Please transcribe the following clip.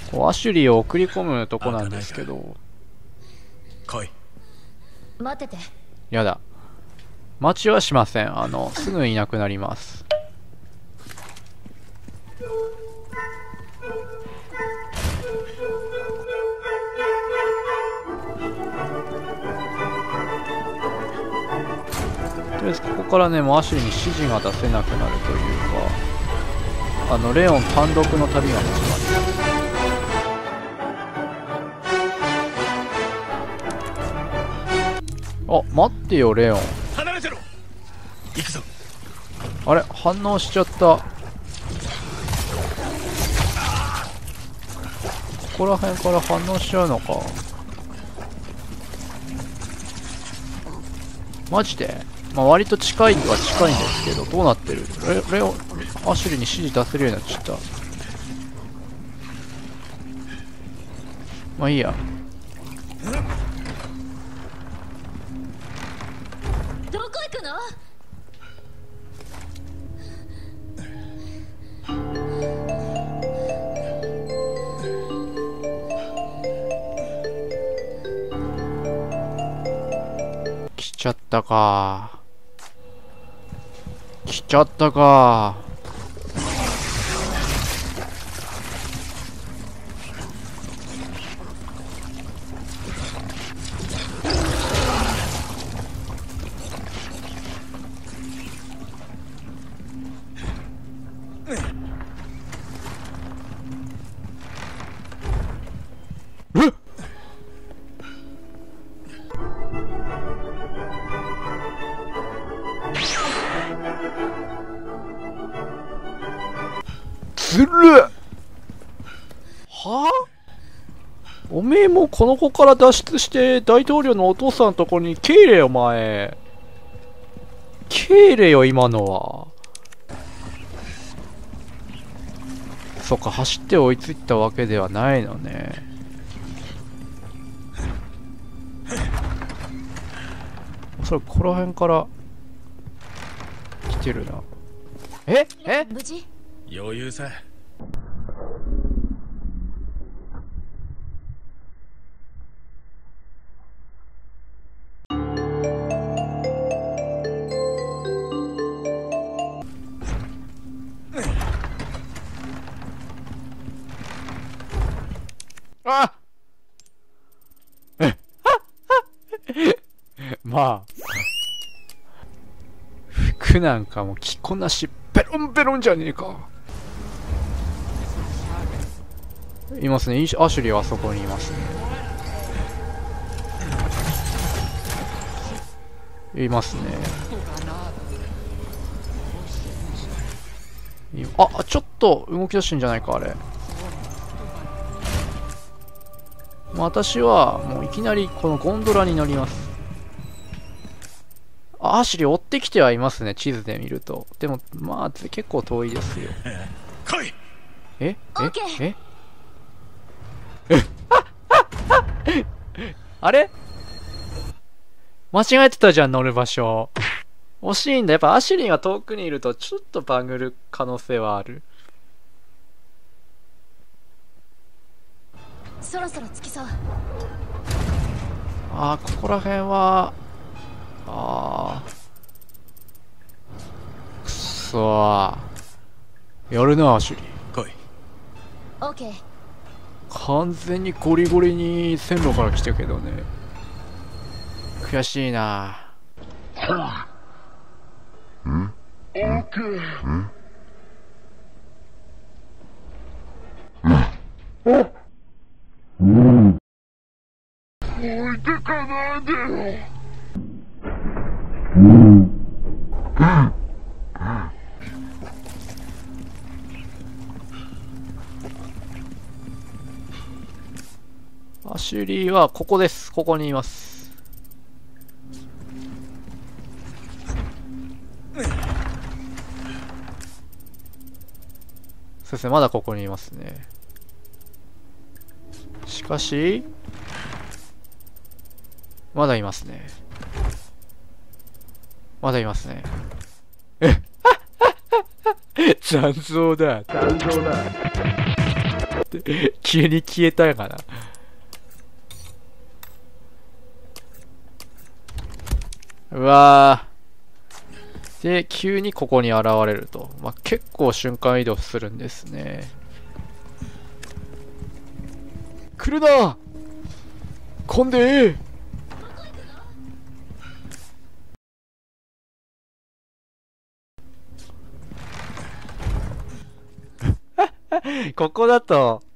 アシュリーを送り込むとこなんですけど。 来い。 待ってて。 やだ。待ちはしません。すぐいなくなります。とりあえずここからね、もうアシュリーに指示が出せなくなるというか、レオン単独の旅が始まります。あ、待ってよ、レオン。 離れてろ。行くぞ。 あれ、反応しちゃった。ここら辺から反応しちゃうのか。マジで？まあ割と近いは近いんですけど、どうなってる？レオン、アシュリーに指示出せるようになっちゃった。まあいいや。 どこ行くの？ 来ちゃったか。来ちゃったか。ずるっはあ、おめえもこの子から脱出して大統領のお父さんのところに帰れよ、お前。帰れよ、今のは。そっか、走って追いついたわけではないのね。それ、ここら辺から来てるな。え無事？ 余裕さ。 あまあ服なんかも着こなしペロンペロンじゃねえか。いますね。アシュリーはあそこにいますね。いますね。あ、ちょっと動き出してんじゃないか、あれ。私はもういきなりこのゴンドラに乗ります。アシュリー追ってきてはいますね、地図で見ると。でもまあ結構遠いですよ。 来い。 あれ間違えてたじゃん、乗る場所。惜しいんだ。やっぱアシュリーが遠くにいるとちょっとバグる可能性はある。 そろそろ着きそう。 ここら辺はくそー。やるな、アシュリー。 来い。 オッケー。 完全にゴリゴリに線路から来たけどね。悔しいな。 オッケー。置いてかないでよ。 アシュリーはここです。ここにいます。そうですね、まだここにいますね。しかしまだいますね。まだいますね。残像だ。残像だ。 急に消えたやかな。うわー。で、急にここに現れると。まあ、結構瞬間移動するんですね。来るな混んでここだと